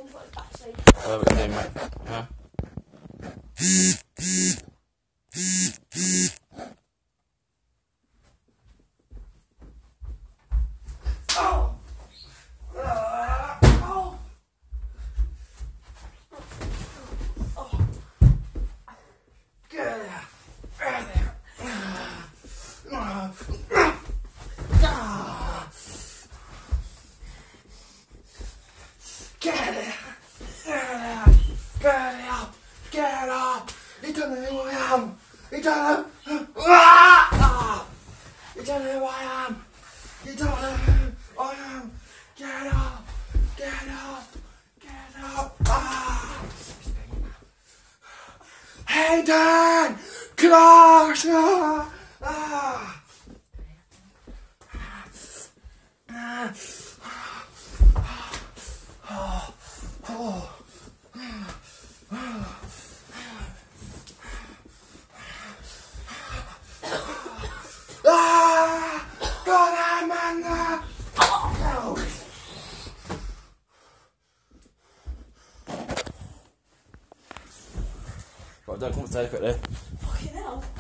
things like backstage. What are we doing, mate? Huh? Oh! Get up! You don't know who I am! You don't know! You don't know who I am! You don't know who I am! Get up! Get up! Get up! Hey Dan! Clash! God, man! Right, don't come upstairs quickly. Fucking hell.